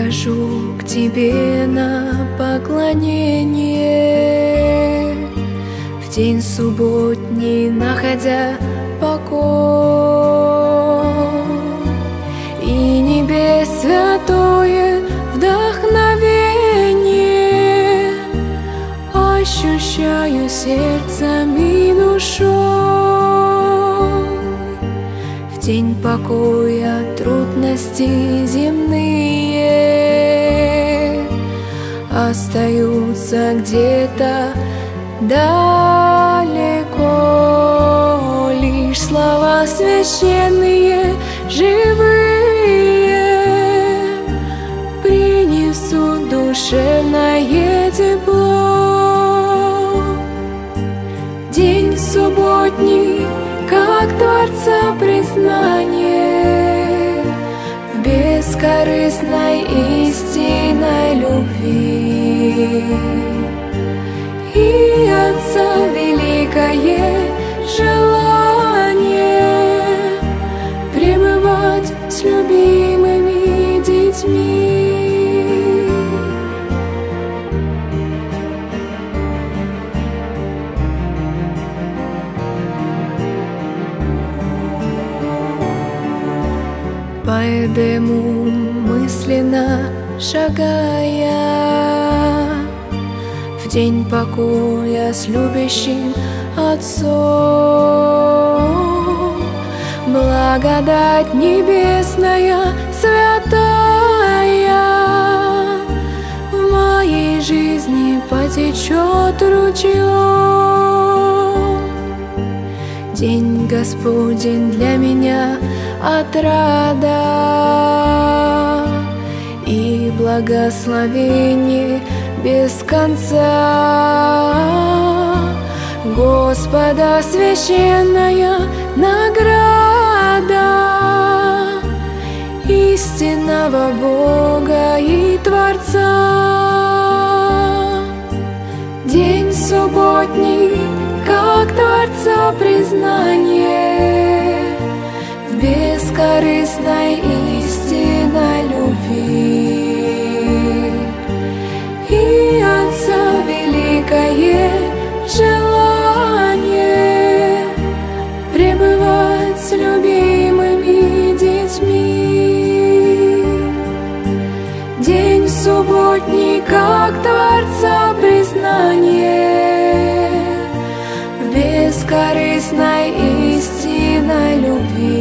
прихожу к Тебе на поклонение, в день субботний находя покой, и небес святое вдохновение ощущаю сердцем и душой. В день покоя трудности земные остаются где-то далеко, лишь слова священные, живые, принесут душевное тепло. День субботний, как Творца признание в бескорыстной истинной любви, и Отца великое желание пребывать с любимыми детьми. По Эдему мысленно шагая, в день покоя с любящим Отцом, благодать небесная святая в моей жизни потечет ручьем. День Господень для меня отрада и благословение без конца. Господа священная награда истинного Бога и Творца. День субботний, как Творца признание в бескорыстной истинной любви, и Отца великое желание пребывать с любимыми детьми. День субботний, как Творца признание в бескорыстной истинной любви,